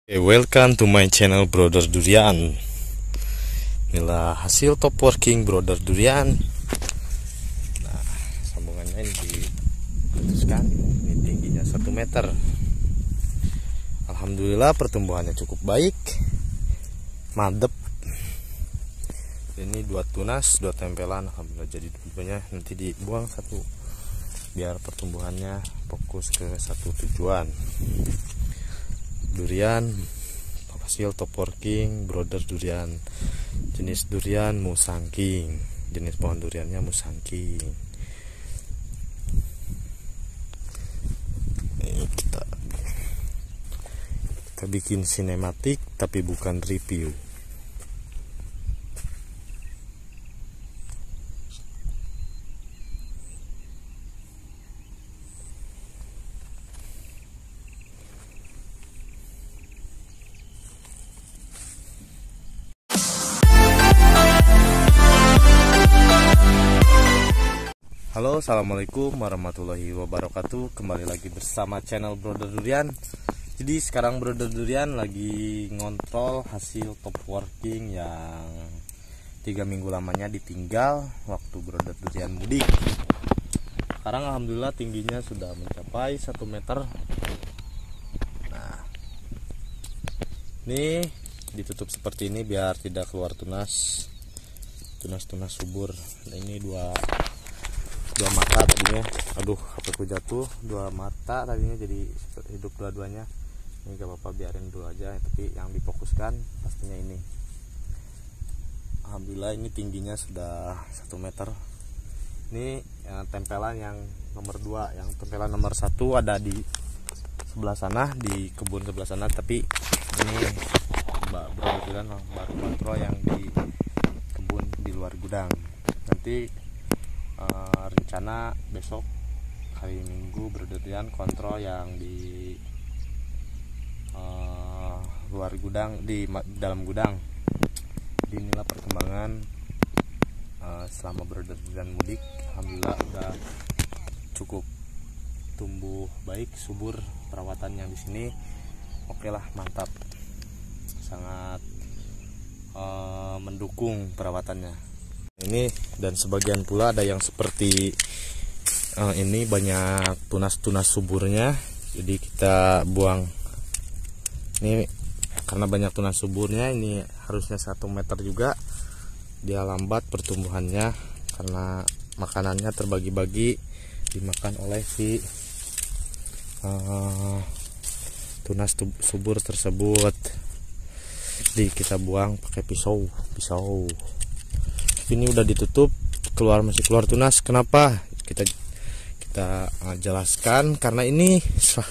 Welcome to my channel Brother Durian. Inilah hasil top working Brother Durian. Nah, sambungannya ini diputuskan. Ini tingginya 1 meter. Alhamdulillah pertumbuhannya cukup baik, mantep. Ini 2 tunas, 2 tempelan. Alhamdulillah, jadi dua-duanya nanti dibuang satu biar pertumbuhannya fokus ke satu tujuan. Durian hasil top working Brother Durian, jenis durian musangking, jenis pohon duriannya musangking. Ini kita bikin sinematik tapi bukan review. Halo, assalamualaikum warahmatullahi wabarakatuh. Kembali lagi bersama channel Brother Durian. Jadi sekarang Brother Durian lagi ngontrol hasil top working yang 3 minggu lamanya ditinggal waktu Brother Durian mudik. Sekarang alhamdulillah tingginya sudah mencapai 1 meter. Nah, ini ditutup seperti ini biar tidak keluar tunas subur. Nah, ini dua mata tadinya, aduh HP ku jatuh, 2 mata tadinya jadi hidup dua-duanya. Ini gak apa-apa, biarin dulu aja, tapi yang difokuskan pastinya ini. Alhamdulillah ini tingginya sudah 1 meter. Ini tempelan yang nomor 2, yang tempelan nomor 1 ada di sebelah sana, di kebun sebelah sana, tapi ini baru kontrol yang di kebun di luar gudang. Nanti rencana besok hari Minggu Brother Durian kontrol yang di luar gudang, di dalam gudang. Jadi inilah perkembangan selama Brother Durian mudik. Alhamdulillah udah cukup tumbuh baik, subur. Perawatan yang di sini oke lah, mantap, sangat mendukung perawatannya. Ini dan sebagian pula ada yang seperti ini, banyak tunas-tunas suburnya, jadi kita buang. Ini karena banyak tunas suburnya, ini harusnya 1 meter juga. Dia lambat pertumbuhannya karena makanannya terbagi-bagi dimakan oleh si tunas subur tersebut. Jadi kita buang pakai pisau. Ini udah ditutup, masih keluar tunas. Kenapa? Kita jelaskan, karena ini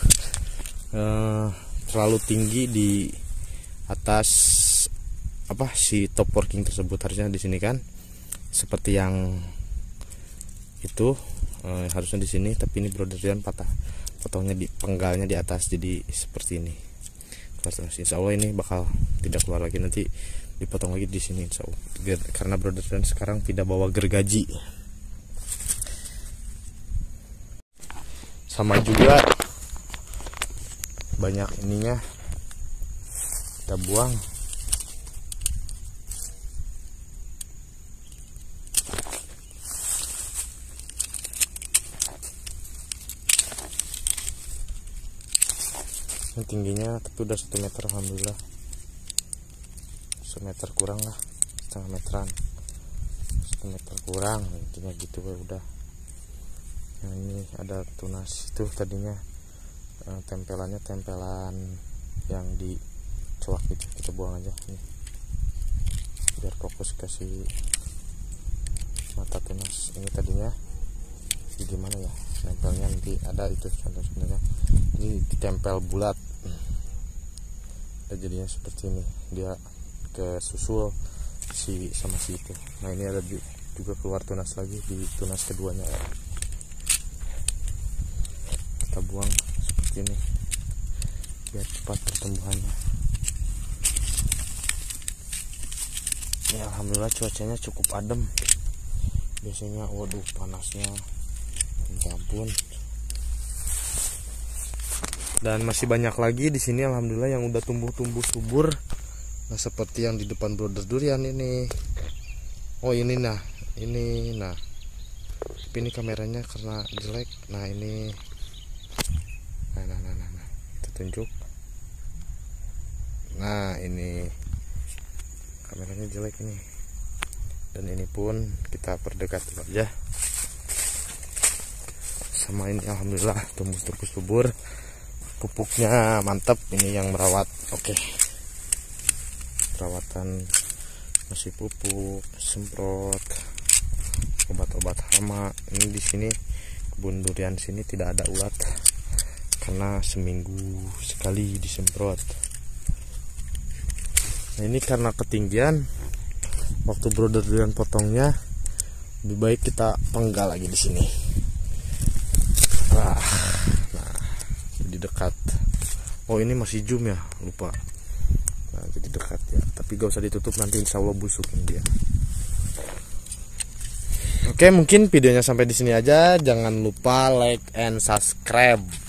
terlalu tinggi di atas si top working tersebut. Harusnya di sini kan seperti yang itu, harusnya di sini, tapi ini Brother Durian potongnya di penggalnya di atas, jadi seperti ini. Insya Allah ini bakal tidak keluar lagi, nanti dipotong lagi di sini insya Allah. Karena Brother Durian sekarang tidak bawa gergaji. Sama juga banyak ininya kita buang. Ini tingginya tapi udah 1 meter, alhamdulillah. 1 meter kurang lah, setengah meteran, 1 meter kurang, intinya gitu udah. Nah, ini ada tunas itu tadinya, tempelan yang dicuak itu, kita buang aja nih biar fokus kasih mata tunas. Ini tadinya gimana ya, nempelnya nanti ada itu contoh sebenarnya, jadi ditempel bulat. Jadinya seperti ini, dia ke susul sama si itu. Nah, ini ada juga keluar tunas lagi di tunas keduanya ya. Kita buang seperti ini biar cepat pertumbuhannya. Ini alhamdulillah cuacanya cukup adem. Biasanya waduh panasnya, ya ampun. Dan masih banyak lagi di sini alhamdulillah yang udah tumbuh subur. Nah, seperti yang di depan Brother Durian ini. Oh, ini nah. Tapi ini kameranya karena jelek. Nah, ini. Nah. Kita tunjuk. Nah, ini kameranya jelek ini. Dan ini pun kita perdekat dulu aja. Sama ini alhamdulillah tumbuh subur. Pupuknya mantap, ini yang merawat. Oke. Perawatan masih pupuk, semprot, obat-obat hama. Ini di sini kebun durian sini tidak ada ulat karena seminggu sekali disemprot. Nah, ini karena ketinggian, waktu Brother Durian potongnya lebih baik kita penggal lagi di sini. Nah, jadi dekat. Oh, ini masih zoom ya, lupa. Nah, jadi dekat ya, tapi gak usah ditutup, nanti insya Allah busukin dia. Oke, mungkin videonya sampai di sini aja. Jangan lupa like and subscribe.